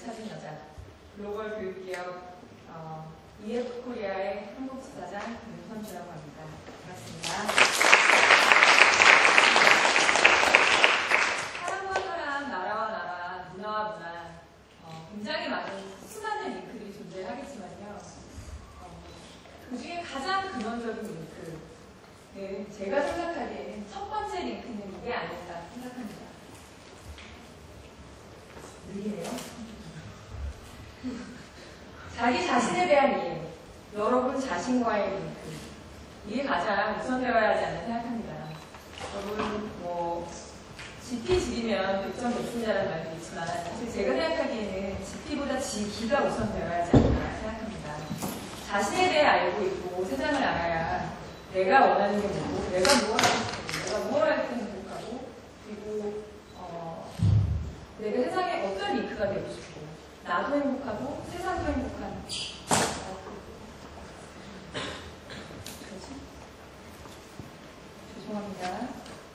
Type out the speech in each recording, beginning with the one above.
찾은 여자, 글로벌 교육기업 EF코리아의 한국 지사장 윤선주라고 합니다. 반갑습니다. 사람과 사람, 나라와 나라, 문화와 문화, 굉장히 많은 수많은 링크들이 존재하겠지만요. 그 중에 가장 근원적인 링크는 제가 생각하기에는 첫 번째 링크는 이게 아닐까 생각합니다. 느리네요. 자기 자신에 대한 이해, 여러분 자신과의 링크, 이게 가장 우선되어야 하지 않나 생각합니다. 여러분 GP 지리면 100점 높습니다라는 말도 있지만 사실 제가 생각하기에는 GP보다 지기가 우선되어야 하지 않나 생각합니다. 자신에 대해 알고 있고 세상을 알아야 내가 원하는 게 뭐고, 내가 무엇을 하고 싶고, 내가 무엇을 할 때 행복하고, 그리고 내가 세상에 어떤 링크가 되고 싶고, 나도 행복하고 세상도 행복한 죄송합니다.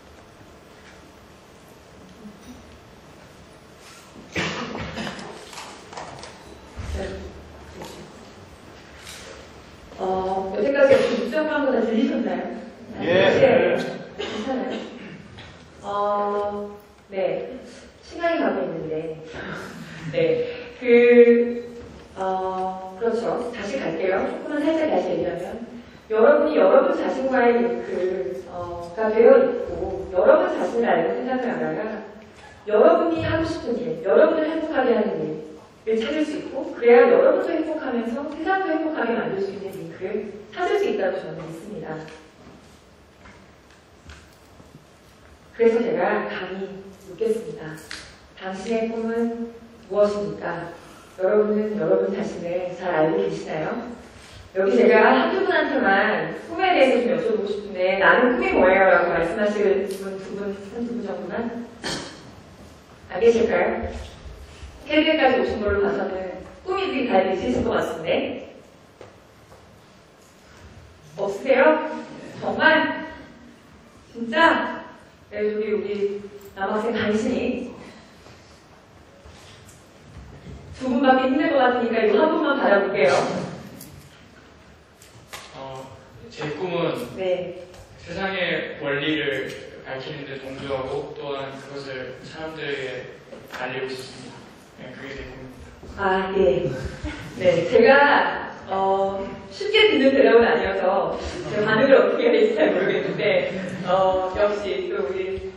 여태까지 이렇게 묵정한 거 다 들리셨나요? 예. 괜찮아요? 네. 시간이 가고 있는데. 네. 그렇죠. 다시 갈게요. 조금만 살짝 다시 얘기하면. 여러분이 여러분 자신과의 링크가 되어 있고, 여러분 자신을 알고 세상을 알아야 여러분이 하고 싶은 일, 여러분을 행복하게 하는 일을 찾을 수 있고, 그래야 여러분도 행복하면서 세상도 행복하게 만들 수 있는 링크를 찾을 수 있다고 저는 믿습니다. 그래서 제가 감히 묻겠습니다. 당신의 꿈은 무엇입니까? 여러분은 여러분 자신을 잘 알고 계시나요? 여기 제가 한두 분한테만 꿈에 대해서 좀 여쭤보고 싶은데, 나는 꿈이 뭐예요? 라고 말씀하실 분 한두 분 정도만 안 계실까요? 캐리어까지 오신 걸로 봐서는 꿈이 다 있으실 것 같은데. 없으세요? 정말? 진짜? 네, 우리 남학생 간신히 두 분밖에 힘들 것 같으니까 이거 한 분만 받아볼게요. 제 꿈은 네. 세상의 원리를 밝히는 데 동조하고 또한 그것을 사람들에게 알리고 싶습니다. 네, 그게 제 꿈입니다. 예. 네, 제가 쉽게 듣는 대답은 아니어서 제 반응을 어떻게 해야 될지 잘 모르겠는데 역시 또 우리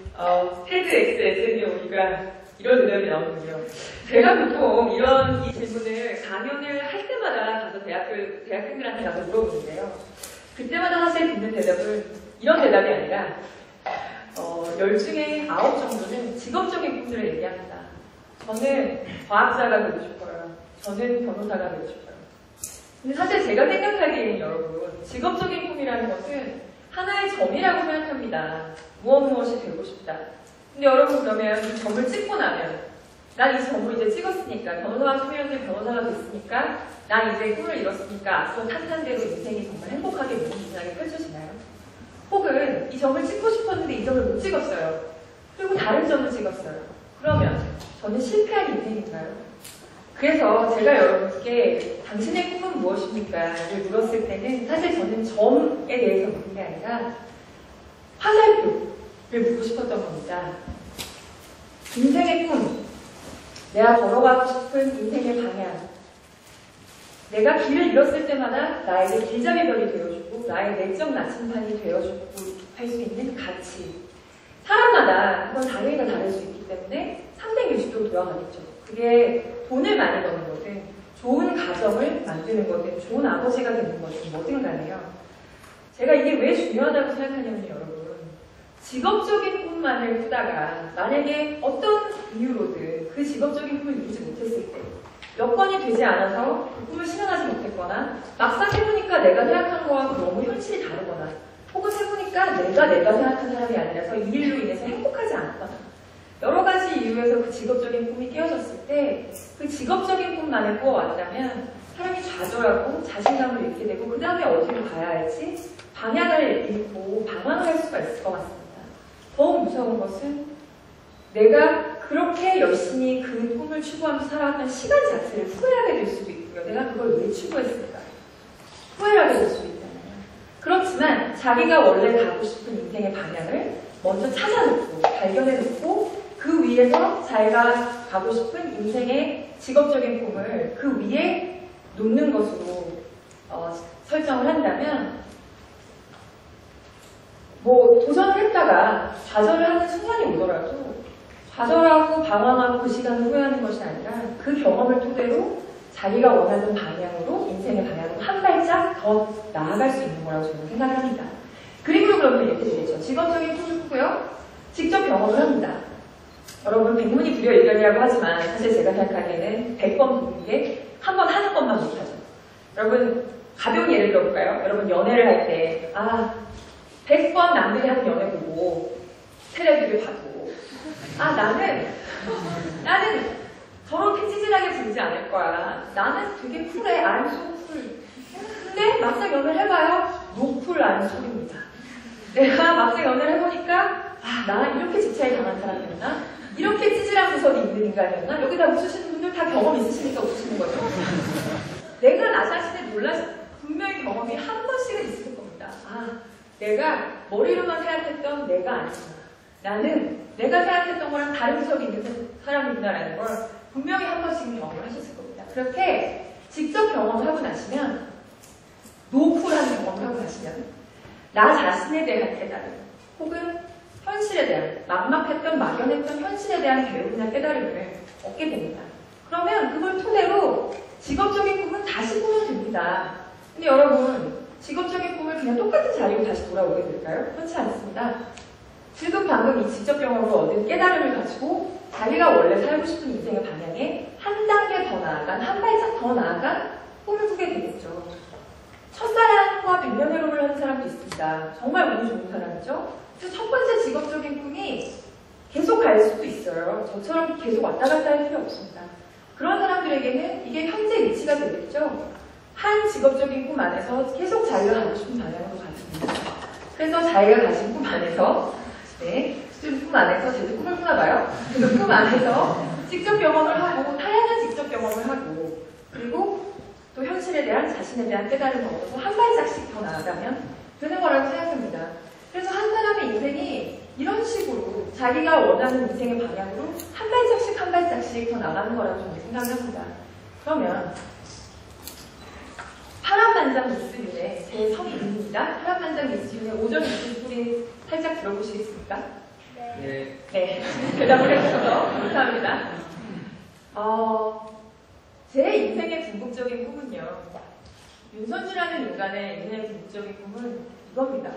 TEDx에 오니까 이런 대답이 나오는군요. 제가 보통 이 질문을 강연을 할 때마다 가서 대학생들한테 가서 물어보는데요. 그때마다 사실 듣는 대답은 이런 대답이 아니라 10중에 9 정도는 직업적인 꿈들을 얘기합니다. 저는 과학자가 되고 싶어요. 저는 변호사가 되고 싶어요. 근데 사실 제가 생각하기에는 여러분, 직업적인 꿈이라는 것은 하나의 점이라고 생각합니다. 무엇이 되고 싶다. 근데 여러분 그러면 이 점을 찍고 나면 난 이 점을 이제 찍었으니까, 변호사가 수명된 변호사가 됐으니까, 난 이제 꿈을 이뤘으니까 앞서 탄탄대로 인생이 정말 행복하게 무궁무진하게 펼쳐지나요? 혹은 이 점을 찍고 싶었는데 이 점을 못 찍었어요. 그리고 다른 점을 찍었어요. 그러면 저는 실패한 인생인가요? 그래서 제가 여러분께 당신의 꿈은 무엇입니까? 를 물었을 때는 사실 저는 점에 대해서 묻는 게 아니라 화살표를 묻고 싶었던 겁니다. 인생의 꿈, 내가 걸어가고 싶은 인생의 방향, 내가 길을 잃었을 때마다 나에게 길잡이별이 되어주고 나의 내적 나침반이 되어주고 할 수 있는 가치. 사람마다 그건 당연히 다 다를 수 있기 때문에 360도로 돌아가겠죠. 그게 돈을 많이 버는 거든, 좋은 가정을 만드는 거든, 좋은 아버지가 되는 거든, 뭐든 간에요. 제가 이게 왜 중요하다고 생각하냐면 여러분, 직업적인 꿈만을 꾸다가 만약에 어떤 이유로든 그 직업적인 꿈을 이루지 못했을 때, 여건이 되지 않아서 그 꿈을 실현하지 못했거나, 막상 해보니까 내가 생각한 거하고 너무 현실이 다르거나, 혹은 해보니까 내가 생각한 사람이 아니라서 이 일로 인해서 행복하지 않거나, 여러 가지 이유에서 그 직업적인 꿈이 깨어졌을 때, 그 직업적인 꿈만을 꾸어왔다면 사람이 좌절하고 자신감을 잃게 되고 그 다음에 어디로 가야 할지 방향을 잃고 방황할 수가 있을 것 같습니다. 더욱 무서운 것은 내가 그렇게 열심히 그 꿈을 추구 추구하면서 살아왔던 시간 자체를 후회하게 될 수도 있고요. 내가 그걸 왜 추구했을까? 후회하게 될 수도 있잖아요. 그렇지만 자기가 원래 가고 싶은 인생의 방향을 먼저 찾아놓고 발견해놓고 그 위에서 자기가 가고 싶은 인생의 직업적인 꿈을 그 위에 놓는 것으로 설정을 한다면 뭐 도전을 했다가 좌절을 하는 순간이 오더라도 좌절하고 방황하고 그 시간을 후회하는 것이 아니라 그 경험을 토대로 자기가 원하는 방향으로 인생의 방향으로 한 발짝 더 나아갈 수 있는 거라고 저는 생각합니다. 그림으로 그러면 이렇게 되겠죠. 직업적인 꿈을 꾸고요. 직접 경험을 합니다. 여러분 백문이 불여일견이라고 하지만 사실 제가 생각하기에는 100번 부부에 한 번 하는 것만 못하죠. 여러분 가벼운 예를 들어볼까요? 여러분 연애를 할 때 100번 남들이 하는 연애 보고 텔레비를 봐도 나는 저렇게 찌질하게 굴지 않을 거야. 나는 되게 쿨해. I'm so cool. 근데 막상 연애를 해봐요. no cool, I'm so입니다. 내가 막상 연애를 해보니까 나 이렇게 집착이 강한 사람이었나? 이렇게 찌질한 구석이 있는 인간이었나? 여기다 웃으시는 분들 다 경험 있으시니까 웃으시는 거죠. 내가 나 자신을 몰라서 분명히 경험이 한 번씩은 있을 겁니다. 내가 머리로만 생각했던 내가 아니구나. 나는 내가 생각했던 거랑 다른 구석이 있는 사람이구나라는 걸 분명히 한 번씩은 경험을 하셨을 겁니다. 그렇게 직접 경험을 하고 나시면 노쿨한 경험을 하고 나시면 나 자신에 대한 깨달음 혹은 현실에 대한 막막했던 막연했던 현실에 대한 배움이나 깨달음을 얻게 됩니다. 그러면 그걸 토대로 직업적인 꿈은 다시 꾸면 됩니다. 근데 여러분 직업적인 꿈을 그냥 똑같은 자리로 다시 돌아오게 될까요? 그렇지 않습니다. 지금 방금 이 직접 경험으로 얻은 깨달음을 가지고 자기가 원래 살고 싶은 인생의 방향에 한 단계 더 나아간, 한 발짝 더 나아간 꿈을 꾸게 되겠죠. 첫사랑과 백년해로를 하는 사람도 있습니다. 정말 운이 좋은 사람이죠. 그래서 첫 번째 직업적인 꿈이 계속 갈 수도 있어요. 저처럼 계속 왔다 갔다 할 필요 없습니다. 그런 사람들에게는 이게 현재 위치가 되겠죠. 한 직업적인 꿈 안에서 계속 자기가 가고 싶은 방향으로 가집니다. 그래서 자기가 가진 꿈 안에서 꿈 안에서 제도 꿈을 꾸나 봐요. 그 꿈 안에서 직접 경험을 하고 다양한 직접 경험을 하고 그리고 또 현실에 대한 자신에 대한 깨달음을 얻어서 한 발짝씩 더 나아가면 되는 거라고 생각합니다. 그래서 한 사람의 인생이 이런 식으로 자기가 원하는 인생의 방향으로 한 발짝씩 더 나가는 거라고 저는 생각합니다. 그러면 파란만장 미스윤의 제 성이 윤입니다. 파란만장 미스윤의 오전 미스 소리 살짝 들어보시겠습니까? 네. 대답을 해주셔서 감사합니다. 제 인생의 궁극적인 꿈은요. 윤선주라는 인간의 인생의 궁극적인 꿈은 이겁니다.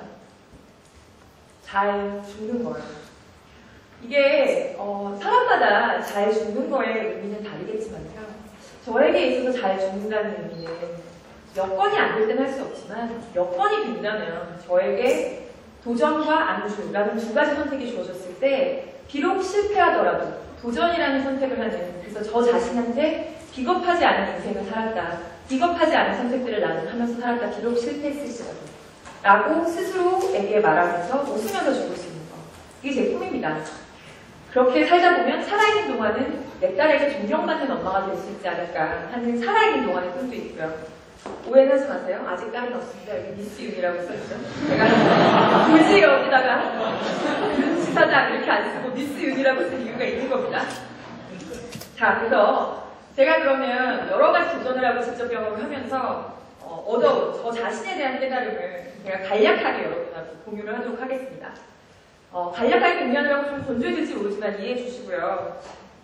잘 죽는 거예요. 이게 사람마다 잘 죽는 거의 의미는 다르겠지만요. 저에게 있어서 잘 죽는다는 의미는 여건이 안 될 때는 할 수 없지만 여건이 된다면 저에게 도전과 안주라는 두 가지 선택이 주어졌을 때 비록 실패하더라도 도전이라는 선택을 하는 그래서 저 자신한테 비겁하지 않은 인생을 살았다. 비겁하지 않은 선택들을 나는 하면서 살았다. 비록 실패했을지라도 라고 스스로에게 말하면서 웃으면서 죽을 수 있는 거. 이게 제 꿈입니다. 그렇게 살다 보면 살아있는 동안은 내 딸에게 존경받는 엄마가 될 수 있지 않을까 하는 살아있는 동안의 꿈도 있고요. 오해는 하지 마세요. 아직 딸은 없습니다. 여기 미스 윤이라고 써있죠. 제가 굳이 여기다가 윤치사장 이렇게 안 쓰고 미스 윤이라고 쓴 이유가 있는 겁니다. 자, 그래서 제가 그러면 여러 가지 도전을 하고 직접 경험을 하면서 얻어온 저 자신에 대한 깨달음을 제가 간략하게 여러분하고 공유를 하도록 하겠습니다. 간략하게 공유하느라고 좀 건조해질지 모르지만 이해해 주시고요.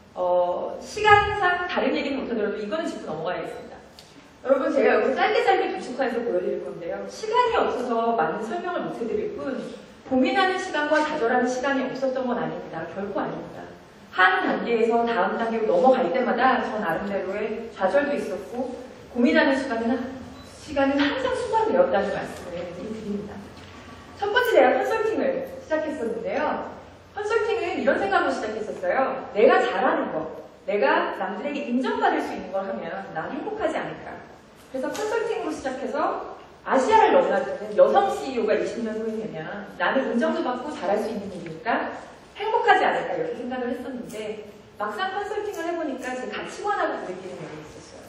시간상 다른 얘기는 못하더라도 이거는 짚고 넘어가야겠습니다. 여러분 제가 여기 짧게 도식화해서 보여드릴 건데요. 시간이 없어서 많은 설명을 못해드릴 뿐 고민하는 시간과 좌절하는 시간이 없었던 건 아닙니다. 결코 아닙니다. 한 단계에서 다음 단계로 넘어갈 때마다 저 나름대로의 좌절도 있었고 고민하는 시간은 항상 수반되었다는 말씀을 드립니다. 첫 번째 제가 컨설팅을 시작했었는데요. 컨설팅은 이런 생각으로 시작했었어요. 내가 잘하는 거, 내가 남들에게 인정받을 수 있는 걸 하면 난 행복하지 않을까. 그래서 컨설팅으로 시작해서 아시아를 넘나드는 여성 CEO가 20년 후에 되면 나는 인정도 받고 잘할 수 있는 일이니까 행복하지 않을까 이렇게 생각을 했었는데 막상 컨설팅을 해보니까 제 가치 가치관하고 부대끼는 면이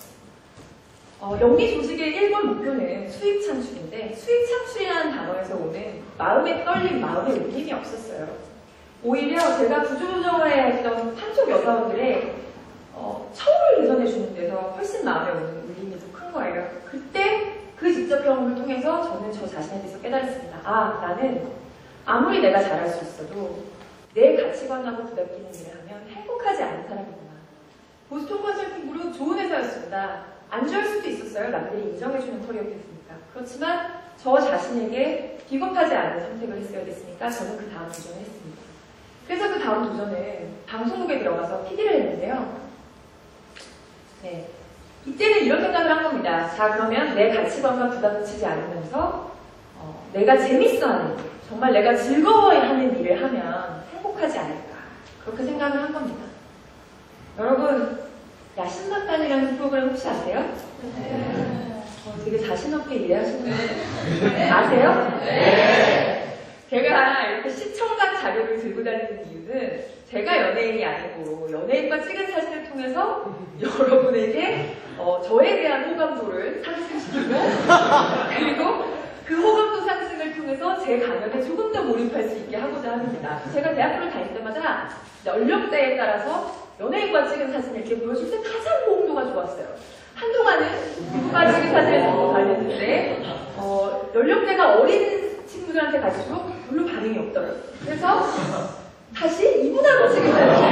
있었어요. 영리 조직의 1번 목표는 수익 창출인데 수익 창출이라는 단어에서 오는 마음의 떨림, 마음의 울림이 없었어요. 오히려 제가 구조조정을 했던 판촉 여사원들의 처우를 개선해 주는 데서 훨씬 마음에 오는 울림이 더 큰 거예요. 그때 그 직접 경험을 통해서 저는 저 자신에 대해서 깨달았습니다. 아, 나는 아무리 내가 잘할 수 있어도 내 가치관하고 부닥끼는 일을 하면 행복하지 않은 사람이구나. 보스턴 컨설팅 그룹 좋은 회사였습니다. 안 좋을 수도 있었어요. 남들이 인정해주는 커리어였으니까. 그렇지만 저 자신에게 비겁하지 않은 선택을 했어야 됐으니까 저는 그 다음 도전을 했습니다. 그래서 그 다음 도전을 방송국에 들어가서 PD를 했는데요. 네. 이때는 이런 생각을 한 겁니다. 자, 그러면 내 가치관과 부닥치지 않으면서 내가 재밌어하는 일, 정말 내가 즐거워하는 일을 하면 행복하지 않을까. 그렇게 생각을 한 겁니다. 여러분, 야심박단이라는 프로그램 혹시 아세요? 네. 되게 자신 없게 이해하시는 분 아세요? 네. 제가 이렇게 시청각 자료를 들고 다니는 이유는 제가 연예인이 아니고 연예인과 찍은 사진을 통해서 여러분에게 저에 대한 호감도를 상승시키고 그리고 그 호감도 상승을 통해서 제 강연에 조금 더 몰입할 수 있게 하고자 합니다. 제가 대학교를 다닐 때마다 연령대에 따라서 연예인과 찍은 사진을 이렇게 보여줄 때 가장 호응도가 좋았어요. 한동안은 누구가 찍은 사진을 들고 다녔는데 연령대가 어린 친구들한테 갈수록 별로 반응이 없더라고요. 그래서 다시 이분하고 찍은 사진을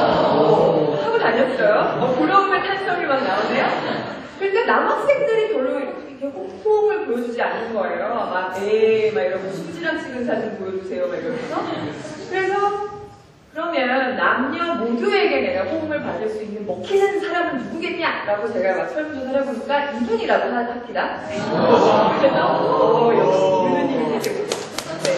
하고 다녔어요. 부러움의 탄성이 막 나오네요. 그러니까 남학생들이 별로 이렇게 호응을 보여주지 않는 거예요. 막 이러고 수지랑 찍은 사진 보여주세요 막 이러면서. 그래서 그러면 남녀 모두에게 내가 호응을 받을 수 있는 먹히는 사람은 누구겠냐? 라고 제가 막 설문조사를 해보니까 이분이라고 합니다. 그래서 역시 유느님이 되게 네.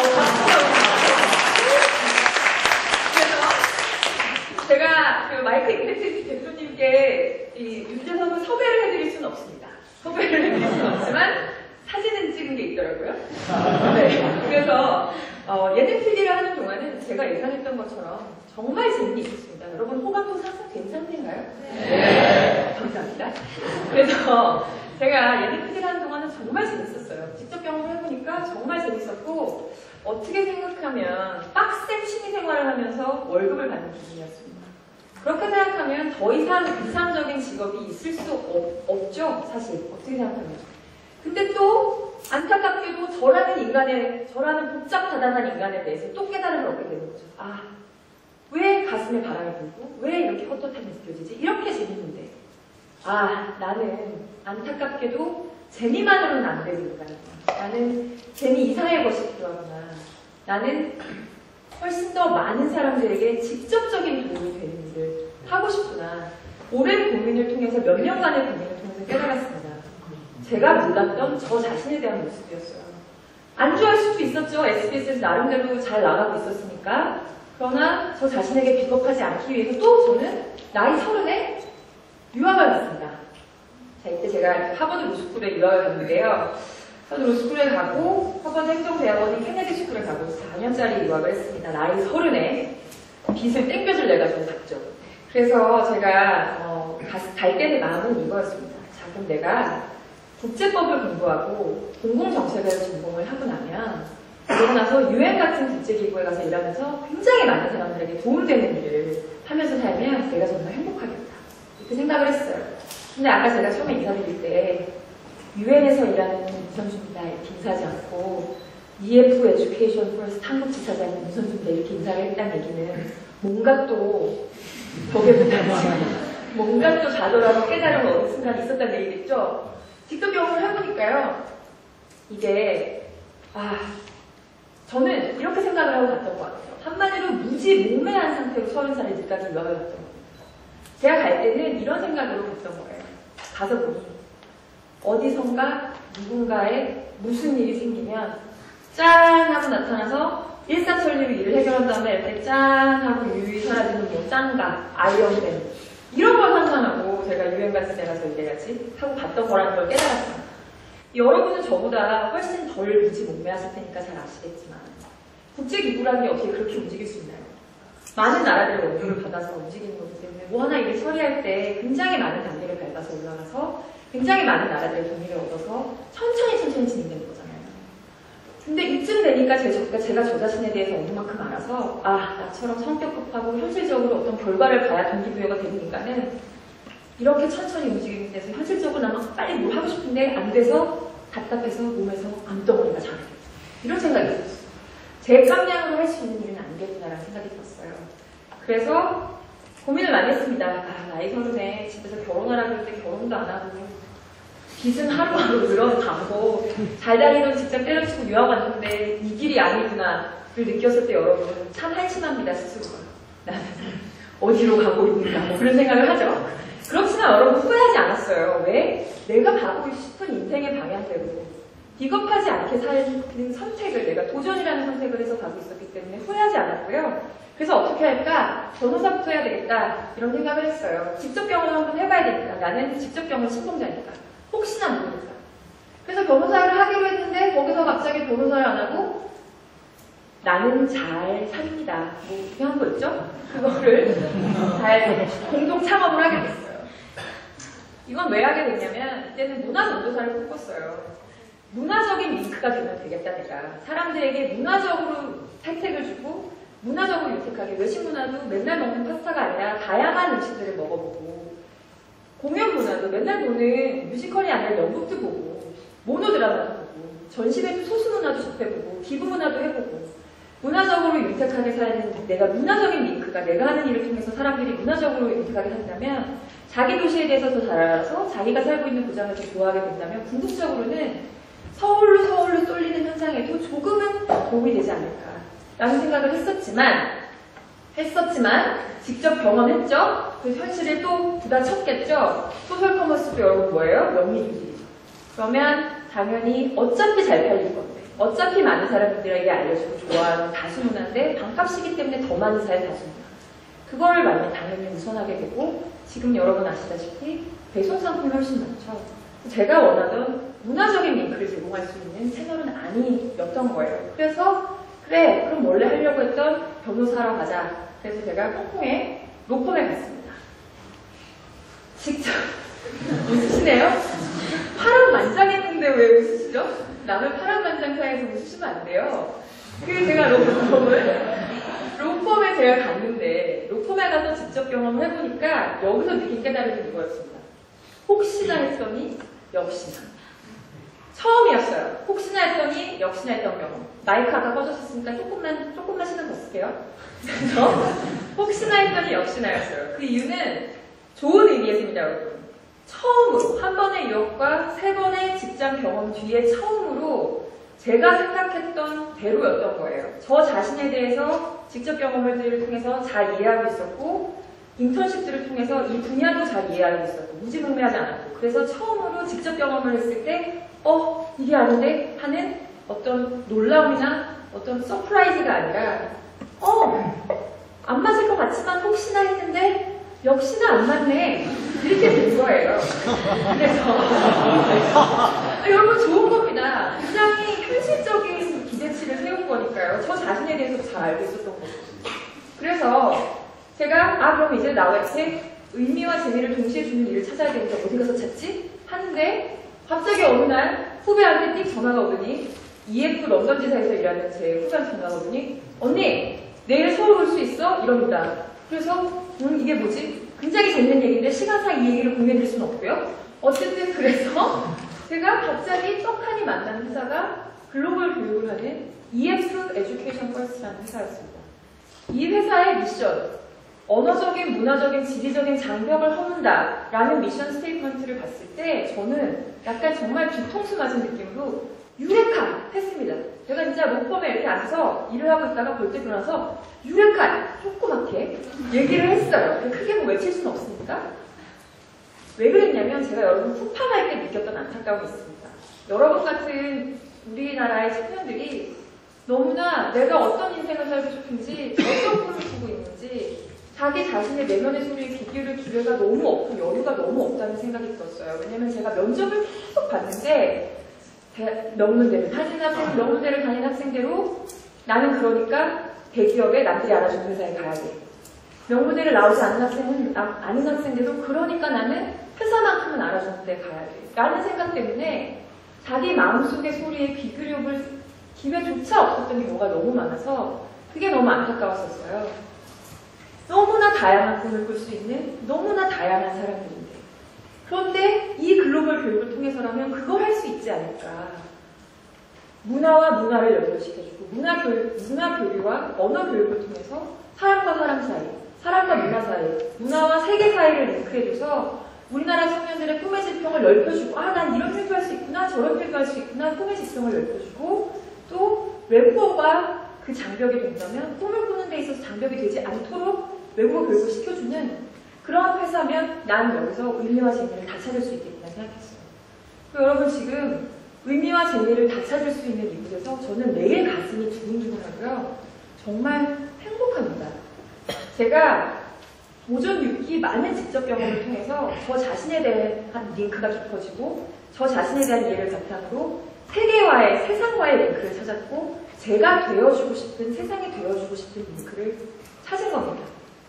그래서 제가 그 마이크 임팩트 대표님께 이 윤재석을 섭외를 해드릴 수는 없습니다. 섭외를 해드릴 수는 없지만 사진은 찍은 게 있더라고요. 네. 그래서 예능 PD를 하는 동안은 제가 예상했던 것처럼 정말 재미있게 있었습니다. 여러분 호감도 상승 된 상태인가요? 네. 감사합니다. 그래서 제가 예능 PD를 하는 동안은 정말 재밌었어요. 직접 경험을 해보니까 정말 재밌었고 어떻게 생각하면 빡센 취미생활을 하면서 월급을 받는 기분이었습니다. 그렇게 생각하면 더 이상 이상적인 직업이 있을 수 없죠. 사실 어떻게 생각하면. 근데 또 안타깝게도 저라는 복잡다단한 인간에 대해서 또 깨달음을 얻게 되는 거죠. 아, 왜 가슴에 바람이 불고 왜 이렇게 헛헛함이 느껴지지? 이렇게 재밌는데 아, 나는 안타깝게도 재미만으로는 안 되는 인간이구나. 나는 재미 이상의 것이 필요하구나. 나는 훨씬 더 많은 사람들에게 직접적인 도움이 되는 일을 하고 싶구나. 오랜 고민을 통해서 몇 년간의 고민을 통해서 깨달았습니다. 제가 몰랐던 저 자신에 대한 모습이었어요. 안 좋아할 수도 있었죠. SBS에서 나름대로 잘 나가고 있었으니까. 그러나 저 자신에게 비겁하지 않기 위해서 또 저는 나이 30에 유학을 갔습니다. 자, 이때 제가 하버드 로스쿨에 유학을 갔는데요. 하버드 로스쿨에 가고 하버드 행정대학원인 케네디 스쿨에 가고 4년짜리 유학을 했습니다. 나이 30에 빚을 땡겨줄 내가지고 갔죠. 그래서 제가 갈 때의 마음은 이거였습니다. 자, 그럼 내가 국제법을 공부하고 공공정책을 전공을 하고 나면 그러고 나서 UN 같은 국제기구에 가서 일하면서 굉장히 많은 사람들에게 도움되는 일을 하면서 살면 내가 정말 행복하겠다. 이렇게 생각을 했어요. 근데 아까 제가 처음에 인사드릴 때 UN에서 일하는 문선주입니다 이렇게 인사하지 않고 EF Education First 한국 지사장인 문선주입니다 이렇게 인사를 했다는 얘기는 뭔가 또 벽에 붙어서 뭔가 또 좌절하고 깨달음을 얻은 순간이 있었다는 얘기겠죠. 직접 경험을 해보니까요. 이게 저는 이렇게 생각을 하고 갔던 것 같아요. 한마디로 무지몽매한 상태로 30살의 집까지 유학을 갔던 겁니다. 제가 갈 때는 이런 생각으로 갔던 거예요. 가서 보니 어디선가 누군가에 무슨 일이 생기면 짠 하고 나타나서 일사천리로 일을 해결한 다음에 이렇게 짠 하고 유유히 사라지는 뭐 짱가, 아이언맨 이런 걸 상상하고 제가 유엔 같은 데 가서 일해야지 하고 갔던 거라는 걸 깨달았습니다. 여러분은 저보다 훨씬 덜 무지몽매하실 테니까 잘 아시겠지만 국제기구라는 게 어떻게 그렇게 움직일 수 있나요? 많은 나라들의 원고를 받아서 움직이는 거기 때문에 뭐 하나 일을 처리할 때 굉장히 많은 단계를 밟아서 올라가서 굉장히 많은 나라들의 동의를 얻어서 천천히 진행되는 거잖아요. 근데 이쯤 되니까 제가 저 자신에 대해서 어느 만큼 알아서 나처럼 성격 급하고 현실적으로 어떤 결과를 봐야 동기부여가 되는 인간은 이렇게 천천히 움직이는 데서 현실적으로 나만 빨리 뭘 하고 싶은데 안 돼서 답답해서 몸에서 암덩어리가 자라요. 이런 생각이 들었어요. 제 깜냥으로 할 수 있는 일은 아니겠구나라는 생각이 들었어요. 그래서 고민을 많이 했습니다. 나이 30에 집에서 결혼하라 그럴 때 결혼도 안 하고 빚은 하루하루 늘어가고 잘 다니던 직장 때려치고 유학 왔는데 이 길이 아니구나를 느꼈을 때 여러분 참 한심합니다. 스스로가. 나는 어디로 가고 있는가 뭐 그런 생각을 하죠. 그렇지만 여러분 후회하지 않았어요. 왜? 내가 가고 싶은 인생의 방향대로 비겁하지 않게 사는 선택을 내가 도전이라는 선택을 해서 가고 있었기 때문에 후회하지 않았고요. 그래서 어떻게 할까? 변호사부터 해야 되겠다 이런 생각을 했어요. 직접 경험을 한번 해봐야 되겠다. 나는 직접 경험 신봉자니까. 혹시나 모르니까. 그래서 변호사를 하기로 했는데 거기서 갑자기 변호사를 안 하고 나는 잘 삽니다. 뭐 이렇게 한 거 있죠? 그거를 잘 공동 창업을 하게 됐어요. 이건 왜 하게 됐냐면 이때는 문화 전도사를 꿈꿨어요. 문화적인 링크가 되면 되겠다 내가. 사람들에게 문화적으로 혜택을 주고 문화적으로 유택하게 외식 문화도 맨날 먹는 파스타가 아니라 다양한 음식들을 먹어보고 공연 문화도 맨날 보는 뮤지컬이 아니라 연극도 보고 모노드라마도 보고 전시회도 소수 문화도 접해보고 기부 문화도 해보고 문화적으로 윤택하게 사는 내가 문화적인 링크가 내가 하는 일을 통해서 사람들이 문화적으로 윤택하게 산다면 자기 도시에 대해서 더 잘 알아서 자기가 살고 있는 고장을 더 좋아하게 된다면 궁극적으로는 서울로 쏠리는 현상에도 조금은 도움이 되지 않을까라는 생각을 했었지만 직접 경험했죠. 그 현실에 또 부딪혔겠죠. 소셜 커머스도 여러분 뭐예요? 영리주의죠. 그러면 당연히 어차피 잘 팔릴 건데 어차피 많은 사람들에게 알려주고 좋아하는 다수문화인데 반값이기 때문에 더 많이 살 다수문화. 그거를 당연히 우선하게 되고 지금 여러분 아시다시피 배송 상품이 훨씬 많죠. 제가 원하던 문화적인 링크를 제공할 수 있는 채널은 아니었던 거예요. 그래서 그래 그럼 원래 하려고 했던 변호사로 가자. 그래서 제가 홍콩에 로펌에 갔습니다. 직접 웃으시네요? 파란만장했는데 왜 웃으시죠? 남의 파란만장사에서 웃으시면 안 돼요. 그래서 제가 로펌에 제가 갔는데 로펌에 가서 직접 경험을 해보니까 여기서 느낀 깨달음이 이거였습니다. 혹시나 했더니 역시나. 처음이었어요. 혹시나 했더니 역시나 했던 경험. 마이크 아까 꺼졌었으니까 조금만 신경 더 쓸게요. 그래서 혹시나 했더니 역시나였어요. 그 이유는 좋은 의미였습니다, 여러분. 처음으로 한 번의 유학과 3번의 직장 경험 뒤에 처음으로 제가 생각했던 대로였던 거예요. 저 자신에 대해서 직접 경험을 통해서 잘 이해하고 있었고 인턴십들을 통해서 이 분야도 잘 이해하고 있었고 무지몽매하지 않았고 그래서 처음으로 직접 경험을 했을 때 이게 아닌데 하는 어떤 놀라움이나 어떤 서프라이즈가 아니라 안 맞을 것 같지만 혹시나 했는데 역시나 안 맞네 이렇게 된 거예요. 그래서 여러분 좋은 겁니다. 굉장히 현실적인 기대치를 세운 거니까요. 저 자신에 대해서 잘 알고 있었던 거죠. 그래서 제가 그럼 이제 나한테 의미와 재미를 동시에 주는 일을 찾아야 되는데 어디 가서 찾지? 하는데 갑자기 어느 날 후배한테 띡 전화가 오더니 EF 런던 지사에서 일하는 제 후배한테 전화가 오더니 언니 내일 서울 올 수 있어? 이럽니다. 그래서 이게 뭐지? 굉장히 재밌는 얘기인데 시간상 이 얘기를 공유해드릴 수는 없고요. 어쨌든 그래서 제가 갑자기 떡하니 만난 회사가 글로벌 교육을 하는 EF Education First라는 회사였습니다. 이 회사의 미션 언어적인, 문화적인, 지리적인 장벽을 허문다 라는 미션 스테이트먼트를 봤을 때 저는 약간 정말 뒤통수 맞은 느낌으로 유레카 했습니다. 제가 진짜 로펌에 이렇게 앉아서 일을 하고 있다가 볼 때 일어나서 유레카 조그맣게 얘기를 했어요. 크게 뭐 외칠 수는 없으니까. 왜 그랬냐면 제가 여러분 후파할 때 느꼈던 안타까움이 있습니다. 여러분 같은 우리나라의 청년들이 너무나 내가 어떤 인생을 살고 싶은지 어떤 꿈을 꾸고 있는지 자기 자신의 내면의 소리에 귀 기울일 기회가 너무 없고 여유가 너무 없다는 생각이 들었어요. 왜냐면 제가 면접을 계속 봤는데 명문 대를 다니는 학생대로 나는 그러니까 대기업에 남들이 알아주는 회사에 가야 돼. 명문대를 나오지 않은 학생은 아닌 학생들도 그러니까 나는 회사만큼은 알아주는 데 가야 돼 라는 생각 때문에 자기 마음속의 소리에 귀 기울일 기회조차 없었던 경우가 너무 많아서 그게 너무 안타까웠었어요. 너무나 다양한 꿈을 꿀 수 있는 너무나 다양한 사람들인데 그런데 이 글로벌 교육을 통해서라면 그걸 할 수 있지 않을까. 문화와 문화를 연결시켜주고 문화 교류와 언어 교육을 통해서 사람과 사람 사이, 사람과 문화 사이, 문화와 세계 사이를 링크해줘서 우리나라 청년들의 꿈의 지평을 넓혀주고 난 이런 일도 할 수 있구나 저런 일도 할 수 있구나 꿈의 지평을 넓혀주고 또 외국어가 그 장벽이 된다면 꿈을 꾸는 데 있어서 장벽이 되지 않도록 외국어 교육을 시켜주는 그런 회사면 난 여기서 의미와 재미를 다 찾을 수 있겠구나 생각했어요. 여러분 지금 의미와 재미를 다 찾을 수 있는 이곳에서 저는 매일 가슴이 두근두근하고요. 정말 행복합니다. 제가 오전 6기 많은 직접 경험을 통해서 저 자신에 대한 링크가 깊어지고 저 자신에 대한 이해를 바탕으로 세계와의, 세상과의 링크를 찾았고 제가 되어주고 싶은, 세상이 되어주고 싶은 링크를 찾은 겁니다.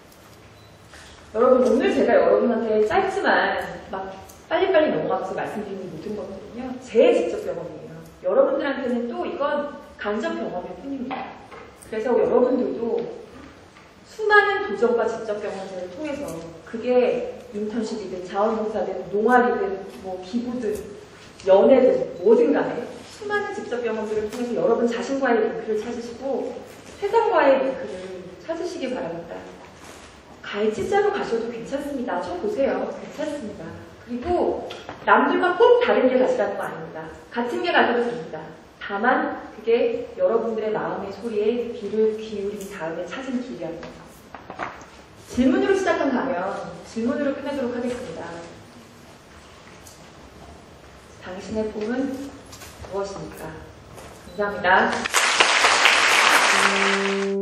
여러분 오늘 제가 여러분한테 짧지만 막 빨리빨리 넘어가면서 말씀드리는 모든 것들은요. 제 직접 경험이에요. 여러분들한테는 또 이건 간접 경험일 뿐입니다. 그래서 여러분들도 수많은 도전과 직접 경험들을 통해서 그게 인턴십이든 자원봉사든 농활이든 뭐 기부든 연애든 뭐든 간에 수많은 직접 경험들을 통해서 여러분 자신과의 링크를 찾으시고 세상과의 링크를 찾으시기 바랍니다. 갈치자로 가셔도 괜찮습니다. 저 보세요. 괜찮습니다. 그리고 남들과 꼭 다른 길 가시라는 거 아닙니다. 같은 길 가셔도 됩니다. 다만 그게 여러분들의 마음의 소리에 귀를 기울인 다음에 찾은 길이라는 거죠. 질문으로 시작한 가면 질문으로 끝내도록 하겠습니다. 당신의 꿈은 무엇입니까? 감사합니다.